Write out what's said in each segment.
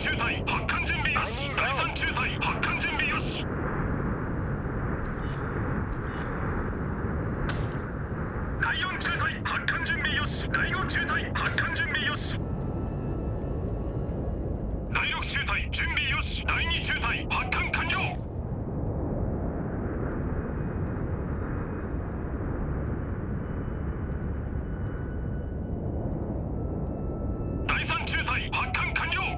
中隊発艦準備よし。第3中隊発艦準備よし。第4中隊発艦準備よし。第5中隊発艦準備よし。第6中隊準備よし。第2中隊発艦完了。第3中隊発艦完了。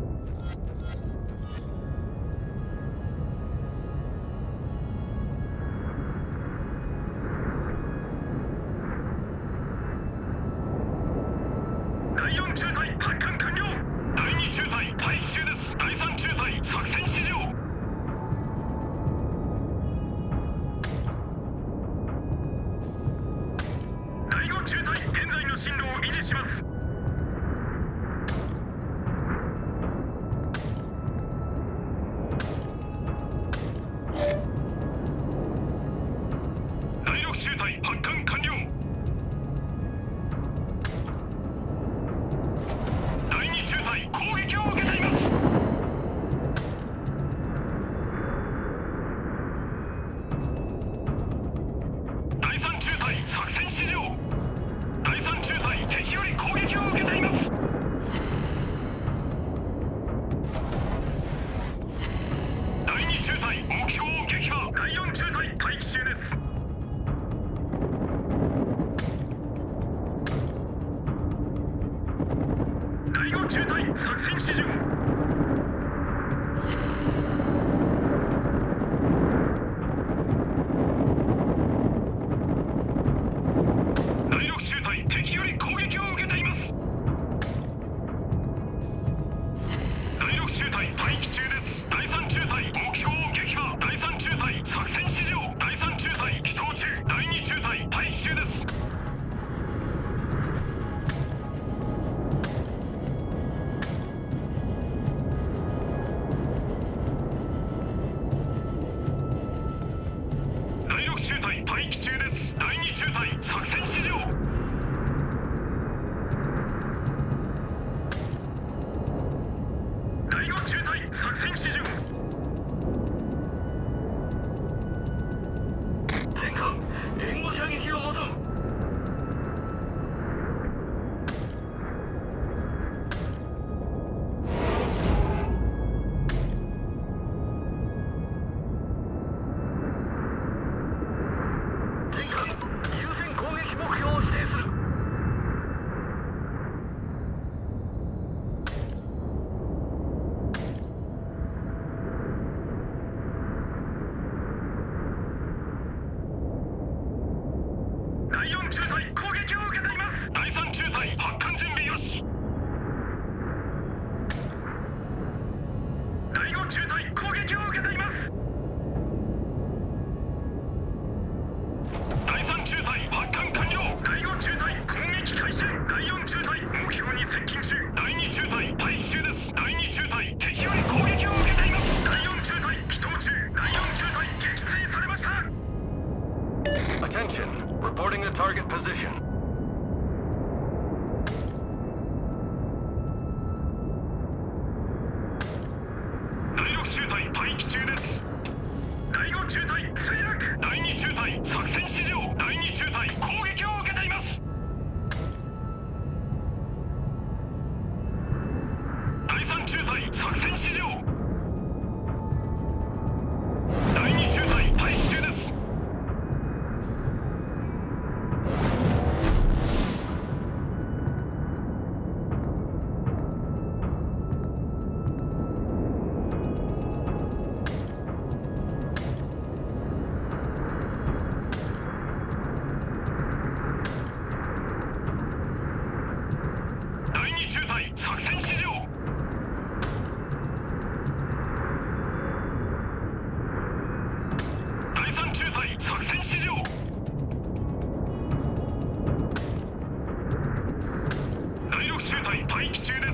第4中隊発艦完了。第2中隊待機中です。第3中隊作戦指示を。第5中隊現在の進路を維持します。第6中隊発艦完了。第2中隊攻撃を受けています。第3中隊作戦指示を。第3中隊敵より攻撃を受けています。第2中隊目標を撃破。第4中隊待機中です。第5中隊作戦指示を。第6中隊敵より攻撃を受けています。第6中隊待機中です。第3中隊目標を撃破。第3中隊作戦指示を。第3中隊起動中。第2中隊待機中です。第6中隊待機中です。第2中隊作戦指示を。第5中隊作戦指示を。前艦援護射撃を求む。前艦優先攻撃目標を指定する。第4中隊攻撃を受けています。第3中隊発艦準備よし。第5中隊攻撃を受けています。第3中隊発艦完了。第5中隊攻撃開始。第4中隊目標に接近中。第2中隊待機中です。第2中隊敵より攻撃を受けています。第4中隊起動中。第4中隊撃墜されました。 Attention, reporting a target position. 第6中隊待機中です。第5中隊墜落。第2中隊作戦指示を。第2中隊攻撃を受けています。第3中隊作戦指示を。第2中隊待機中です。第2中隊作戦指示を。第3中隊作戦指示を。第6中隊待機中です。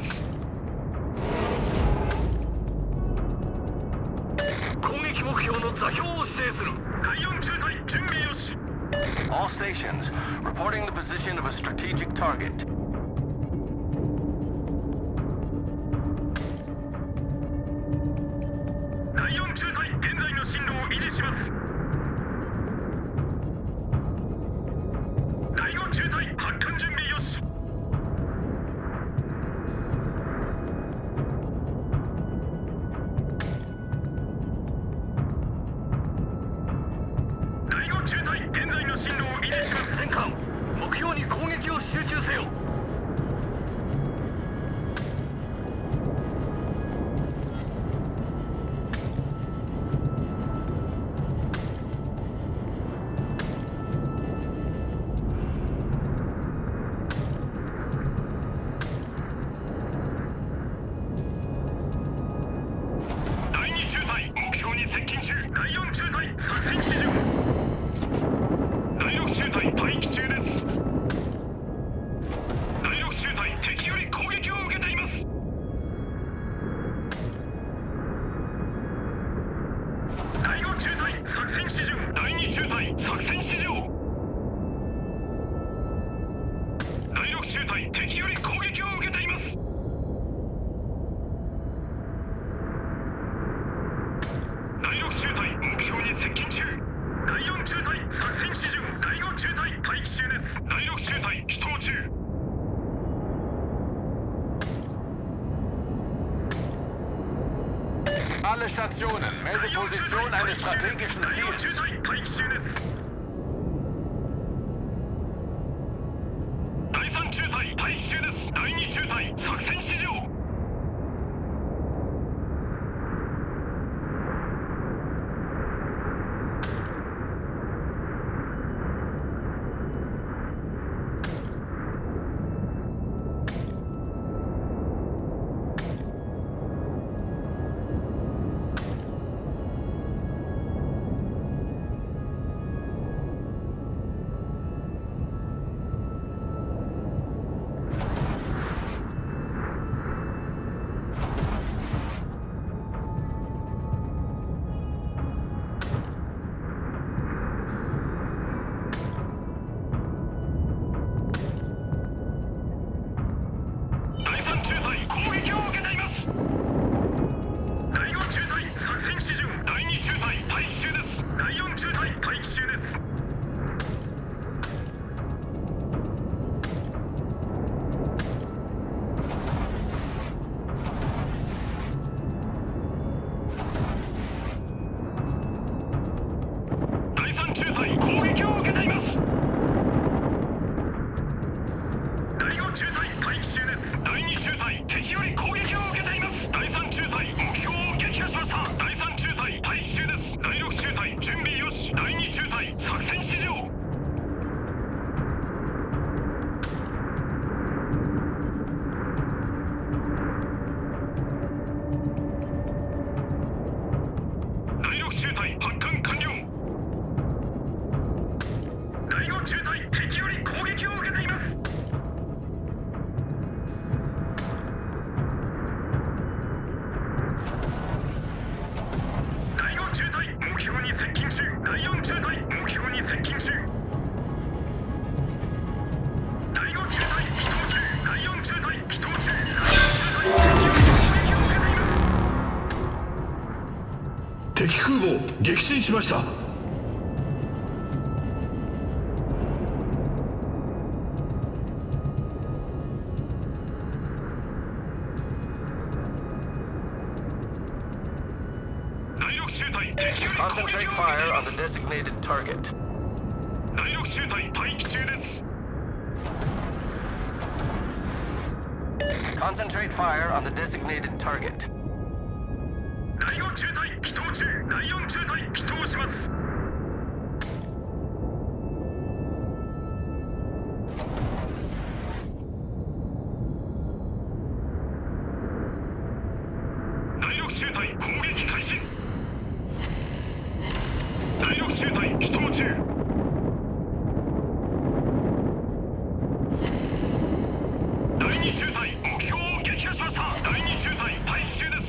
攻撃目標の座標を指定する。 第4中隊準備よし。 All stations, reporting the position of a strategic target. 4中隊現在の進路を維持します。第5中隊発艦準備よし。第5中隊現在の進路を維持します。 戦艦、目標に攻撃を集中せよ。 中隊目標に接近中。第4中隊作戦指示を。第6中隊待機中です。第6中隊敵より攻撃を受けています。第5中隊作戦指示を。第2中隊作戦指示を。第6中隊敵より攻撃を受けています。第6中隊目標に接近中。第4中隊作戦指示を。第5中隊待機中です。第6中隊起動中。 Alle Stationen, melde Position eines strategischen 第4中 Ziels. 隊待機中です。第3中隊待機中です。第2中隊作戦指示を。第3中隊攻撃を受けています。第5中隊作戦指示を。第2中隊待機中です。第4中隊待機中です。第3中隊攻撃を受けています。第5中隊待機中です。第2中隊敵より攻撃を受けています。第3中隊目標を撃破しました。第3中隊待機中です。第6中隊準備よし。第2中隊作戦指示を。第6中隊発艦完了。第5中隊敵より攻撃を受けています。第5中隊目標に接近中。第4中隊目標に接近中。第5中隊起動中。第4中隊起動中。第4中隊敵より攻撃を受けています。 敵空母撃沈しました。 第6中隊敵より攻撃を Concentrate 受けてい fire ま on the す。 designated target. 第6中隊待機中です。 Concentrate fire on the designated target. 第5中隊起動中。第4中隊起動します。第6中隊攻撃開始。第6中隊起動中。第2中隊目標を撃破しました。第2中隊待機中です。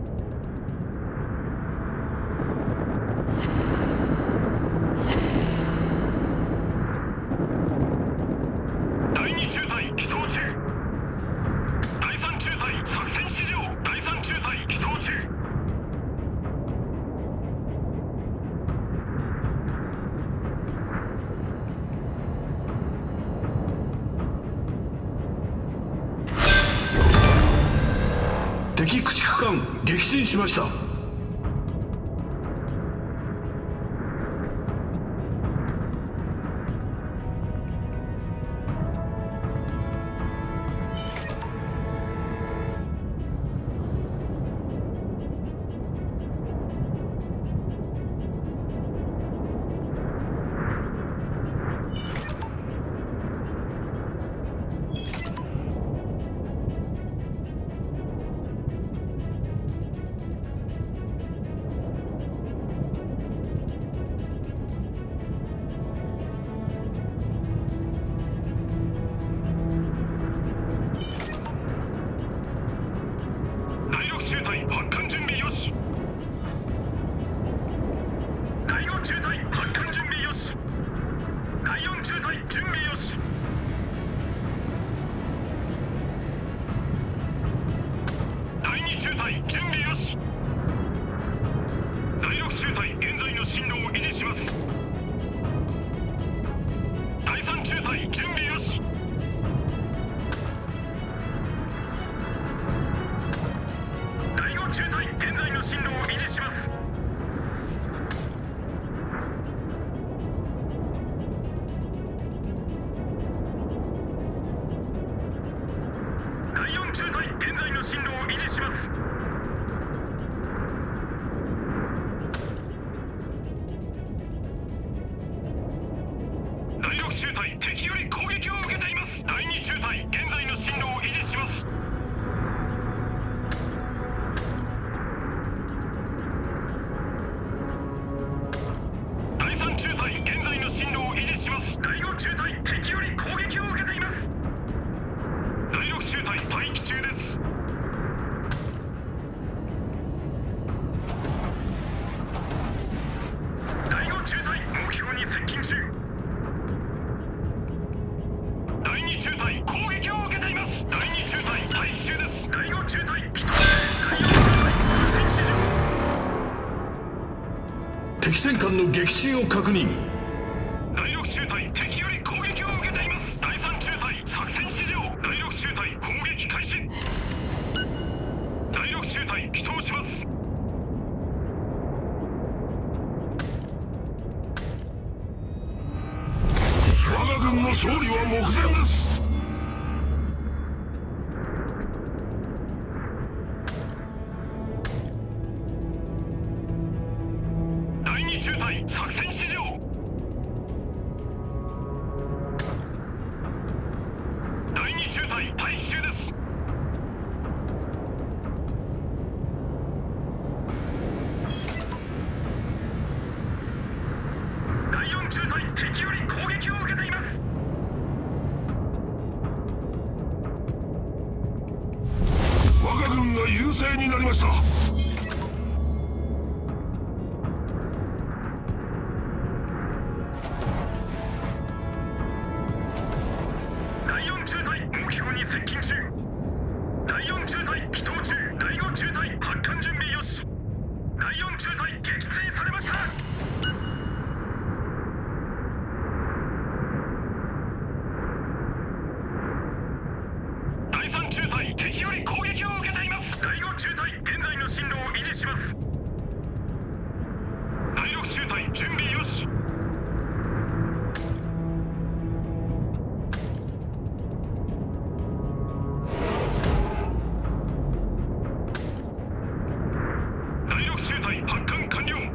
第2中隊起動中。第3中隊作戦指示を。第3中隊起動中。 敵駆逐艦撃沈しました。 中隊発艦準備よし。第5中隊発艦準備よし。第4中隊準備よし。第2中隊準備よし。第6中隊現在の進路を維持します。第3中隊準備よし。中隊現在の進路を維持します。第4中隊現在の進路を維持します。第6中隊敵より攻撃を受けています。第2中隊現在の進路を維持します。中隊現在の進路を維持します。第5中隊敵より攻撃を受けています。第6中隊待機中です。第5中隊目標に接近中。第2中隊攻撃を受けています。第2中隊待機中です。第5中隊起動中。第4中隊作戦指示。 敵戦艦の撃沈を確認。 第6中隊敵より攻撃を受けています。第3中隊作戦指示を。第6中隊攻撃開始。第6中隊起動します。 我が軍の勝利は目前です。 第2中隊作戦指示を。第2中隊待機中です。第4中隊敵より攻撃を受けています。 我が軍が優勢になりました。 第4中隊目標に接近中。第4中隊起動中。第5中隊発艦準備よし。第4中隊撃墜されました。第3中隊敵より攻撃を受けています。第5中隊現在の進路を維持します。第6中隊準備よし。第6中隊発艦完了。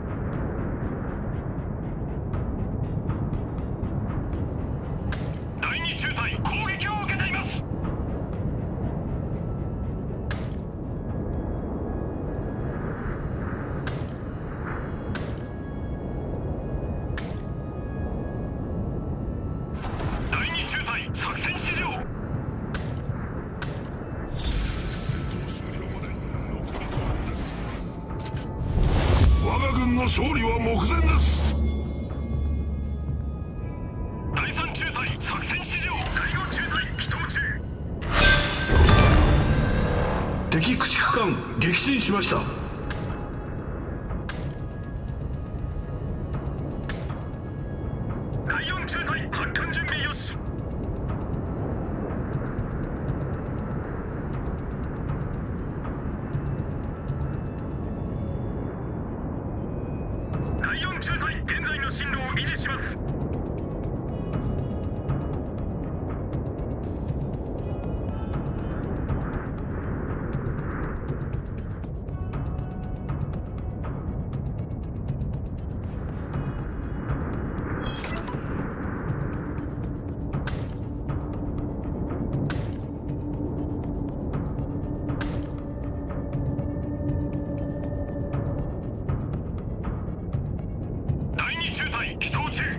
第2中隊攻撃を受けています。第2中隊作戦指示を。 戦闘終了まで残り5分です。我が軍の勝利は目前です。 第3中隊作戦指示を。第5中隊起動中。 敵駆逐艦撃沈しました。 第4中隊発艦準備よし。 第4中隊現在の進路を維持します。第2中隊起動中。